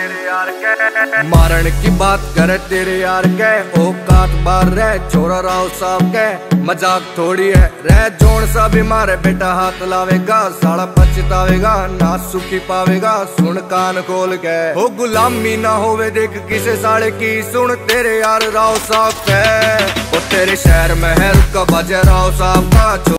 तेरे यार के मारण की बात करे तेरे यार के औकात बार रह छोरा राव साहब के मजाक थोड़ी है रह जोन सा भी मारे बेटा हाथ लावेगा साला पछतावेगा ना सुखी पावेगा सुन कान खोल के हो गुलामी ना होवे देख किसे साले की सुन तेरे यार राव साहब के ओ तेरे शहर महल का बजे राव साहब का